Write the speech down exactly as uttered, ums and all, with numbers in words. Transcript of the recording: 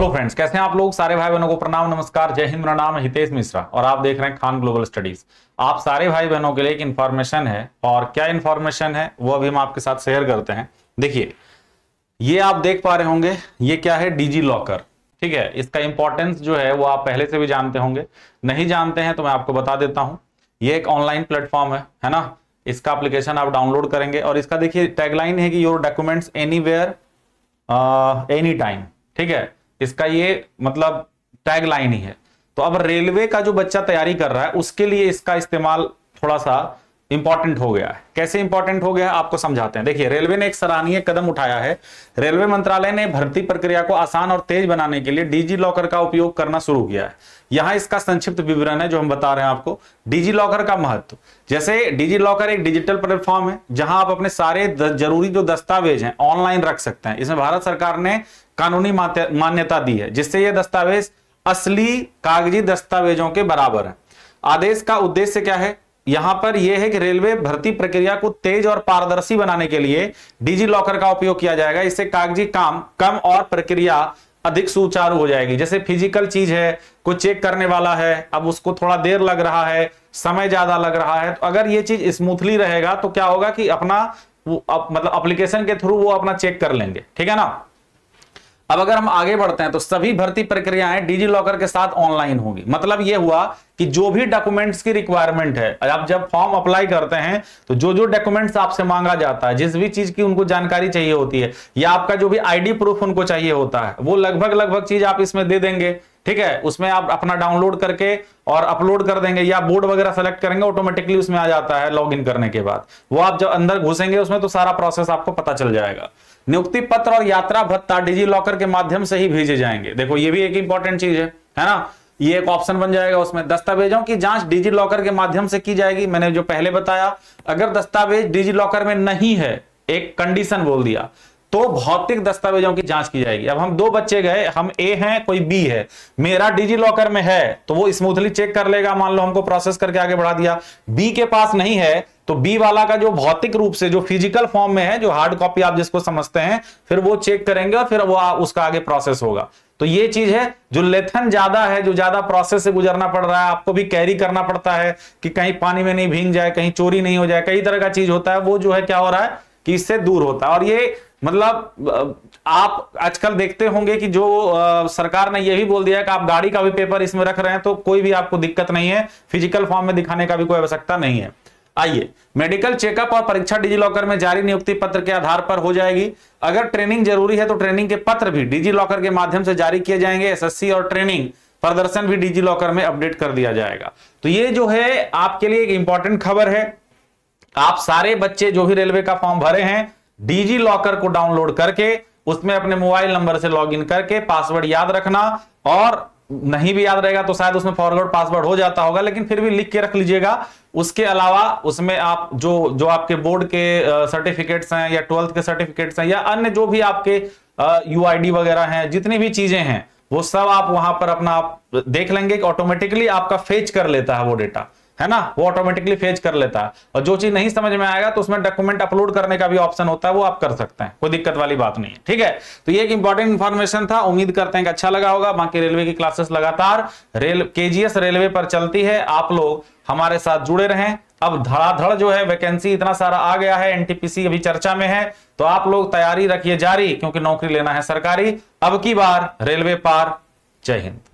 Hello friends, कैसे हैं आप लोग? सारे भाई बहनों को प्रणाम, नमस्कार, जय हिंद। मेरा नाम है हितेश मिश्रा और आप देख रहे हैं खान ग्लोबल स्टडीज। आप सारे भाई बहनों के लिए एक इंफॉर्मेशन है, और क्या इंफॉर्मेशन है वो अभी हम आपके साथ शेयर करते हैं। देखिए, ये आप देख पा रहे होंगे, ये क्या है? DigiLocker. ठीक है, इसका इंपॉर्टेंस जो है वो आप पहले से भी जानते होंगे। नहीं जानते हैं तो मैं आपको बता देता हूं। ये एक ऑनलाइन प्लेटफॉर्म है, है ना। इसका एप्लीकेशन आप डाउनलोड करेंगे और इसका देखिए टैगलाइन है कि your documents anywhere any time. ठीक है, इसका ये मतलब टैग लाइन ही है। तो अब रेलवे का जो बच्चा तैयारी कर रहा है उसके लिए इसका इस्तेमाल थोड़ा सा इंपॉर्टेंट हो गया है। कैसे इंपॉर्टेंट हो गया है आपको समझाते हैं। देखिए, रेलवे ने एक सराहनीय कदम उठाया है। रेलवे मंत्रालय ने भर्ती प्रक्रिया को आसान और तेज बनाने के लिए डिजी लॉकर का उपयोग करना शुरू किया है। यहां इसका संक्षिप्त विवरण है जो हम बता रहे हैं आपको। डिजी लॉकर का महत्व, जैसे डिजी लॉकर एक डिजिटल प्लेटफॉर्म है जहां आप अपने सारे जरूरी जो दस्तावेज हैं ऑनलाइन रख सकते हैं। इसमें भारत सरकार ने कानूनी मान्यता दी है, जिससे यह दस्तावेज असली कागजी दस्तावेजों के बराबर है। आदेश का उद्देश्य क्या है? यहां पर यह है कि रेलवे भर्ती प्रक्रिया को तेज और पारदर्शी बनाने के लिए डिजी लॉकर का उपयोग किया जाएगा। इससे कागजी काम कम और प्रक्रिया अधिक सुचारू हो जाएगी। जैसे फिजिकल चीज है, कुछ चेक करने वाला है, अब उसको थोड़ा देर लग रहा है, समय ज्यादा लग रहा है, तो अगर ये चीज स्मूथली रहेगा तो क्या होगा कि अपना वो अप, मतलब एप्लीकेशन के थ्रू वो अपना चेक कर लेंगे। ठीक है ना। अब अगर हम आगे बढ़ते हैं तो सभी भर्ती प्रक्रियाएं डिजी लॉकर के साथ ऑनलाइन होगी। मतलब यह हुआ कि जो भी डॉक्यूमेंट्स की रिक्वायरमेंट है, आप जब फॉर्म अप्लाई करते हैं तो जो जो डॉक्यूमेंट्स आपसे मांगा जाता है, जिस भी चीज की उनको जानकारी चाहिए होती है, या आपका जो भी आईडी प्रूफ उनको चाहिए होता है, वो लगभग लगभग चीज आप इसमें दे देंगे। ठीक है, उसमें आप अपना डाउनलोड करके और अपलोड कर देंगे, या बोर्ड वगैरह सेलेक्ट करेंगे, ऑटोमेटिकली उसमें आ जाता है लॉगिन करने के बाद। वो आप जब अंदर घुसेंगे उसमें तो सारा प्रोसेस आपको पता चल जाएगा। नियुक्ति पत्र और यात्रा भत्ता डिजी लॉकर के माध्यम से ही भेजे जाएंगे। देखो, ये भी एक इंपॉर्टेंट चीज है, है ना। ये एक ऑप्शन बन जाएगा उसमें। दस्तावेजों की जांच डिजी लॉकर के माध्यम से की जाएगी। मैंने जो पहले बताया, अगर दस्तावेज डिजी लॉकर में नहीं है, एक कंडीशन बोल दिया, तो भौतिक दस्तावेजों की जांच की जाएगी। अब हम दो बच्चे गए, हम ए हैं, कोई बी है, मेरा डिजी लॉकर में है तो वो स्मूथली चेक कर लेगा। मान लो हमको प्रोसेस करके आगे बढ़ा दिया। बी के पास नहीं है तो बी वाला का जो भौतिक रूप से जो फिजिकल फॉर्म में है, जो हार्ड कॉपी आप जिसको समझते हैं, फिर वो चेक करेंगे और फिर वो उसका आगे प्रोसेस होगा। तो ये चीज है, जो लेथन ज्यादा है, जो ज्यादा प्रोसेस से गुजरना पड़ रहा है, आपको भी कैरी करना पड़ता है कि कहीं पानी में नहीं भीग जाए, कहीं चोरी नहीं हो जाए, कई तरह का चीज होता है, वो जो है क्या हो रहा है कि इससे दूर होता है। और ये मतलब आप आजकल देखते होंगे कि जो आ, सरकार ने यह भी बोल दिया है कि आप गाड़ी का भी पेपर इसमें रख रहे हैं तो कोई भी आपको दिक्कत नहीं है, फिजिकल फॉर्म में दिखाने का भी कोई आवश्यकता नहीं है। आइए, मेडिकल चेकअप और परीक्षा डिजी लॉकर में जारी नियुक्ति पत्र के आधार पर हो जाएगी। अगर ट्रेनिंग जरूरी है तो ट्रेनिंग के पत्र भी डिजी लॉकर के माध्यम से जारी किए जाएंगे। एसएससी और ट्रेनिंग प्रदर्शन भी डिजी लॉकर में अपडेट कर दिया जाएगा। तो ये जो है आपके लिए एक इंपॉर्टेंट खबर है। आप सारे बच्चे जो भी रेलवे का फॉर्म भरे हैं, डिजी लॉकर को डाउनलोड करके उसमें अपने मोबाइल नंबर से लॉगिन करके पासवर्ड याद रखना, और नहीं भी याद रहेगा तो शायद उसमें फॉरवर्ड पासवर्ड हो जाता होगा, लेकिन फिर भी लिख के रख लीजिएगा। उसके अलावा उसमें आप जो जो आपके बोर्ड के सर्टिफिकेट्स हैं, या ट्वेल्थ के सर्टिफिकेट्स हैं, या अन्य जो भी आपके यूआईडी वगैरह हैं, जितनी भी चीजें हैं, वो सब आप वहां पर अपना आप देख लेंगे कि ऑटोमेटिकली आपका फेच कर लेता है वो डेटा, है ना। वो ऑटोमेटिकली फेच कर लेता है। और जो चीज नहीं समझ में आएगा तो उसमें डॉक्यूमेंट अपलोड करने का भी ऑप्शन होता है, वो आप कर सकते हैं, कोई दिक्कत वाली बात नहीं है। ठीक है, तो ये एक इंपॉर्टेंट इंफॉर्मेशन था। उम्मीद करते हैं कि अच्छा लगा होगा। बाकी रेलवे की क्लासेस लगातार रेल केजीएस रेलवे पर चलती है, आप लोग हमारे साथ जुड़े रहें। अब धड़ाधड़ जो है वैकेंसी इतना सारा आ गया है, एनटीपीसी अभी चर्चा में है, तो आप लोग तैयारी रखिए जारी, क्योंकि नौकरी लेना है सरकारी। अब की बार रेलवे पार। जय हिंद।